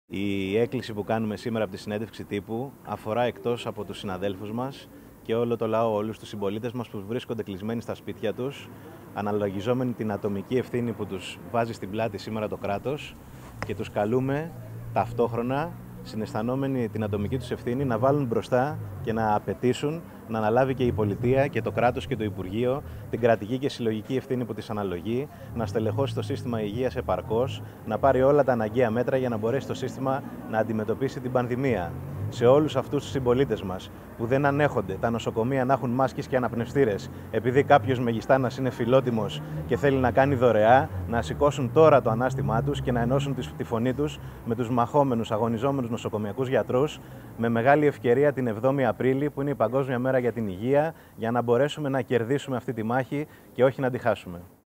Η έκκληση που κάνουμε σήμερα από τη συνέντευξη τύπου αφορά, εκτός από τους συναδέλφους μας και όλο το λαό, όλους τους συμπολίτες μας που βρίσκονται κλεισμένοι στα σπίτια τους, αναλογιζόμενοι την ατομική ευθύνη που τους βάζει στην πλάτη σήμερα το κράτος, και τους καλούμε ταυτόχρονα, συναισθανόμενοι την ατομική τους ευθύνη, να βάλουν μπροστά και να απαιτήσουν να αναλάβει και η πολιτεία και το κράτος και το Υπουργείο την κρατική και συλλογική ευθύνη που της αναλογεί, να στελεχώσει το σύστημα υγείας επαρκώς, να πάρει όλα τα αναγκαία μέτρα για να μπορέσει το σύστημα να αντιμετωπίσει την πανδημία. Σε όλους αυτούς τους συμπολίτες μας που δεν ανέχονται τα νοσοκομεία να έχουν μάσκες και αναπνευστήρες, επειδή κάποιος μεγιστάνας είναι φιλότιμος και θέλει να κάνει δωρεά, να σηκώσουν τώρα το ανάστημά τους και να ενώσουν τη φωνή τους με τους μαχόμενους, αγωνιζόμενους νοσοκομειακούς γιατρούς, με μεγάλη ευκαιρία την 7η Απρίλη, που είναι η Παγκόσμια Μέρα για την Υγεία, για να μπορέσουμε να κερδίσουμε αυτή τη μάχη και όχι να τη χάσουμε.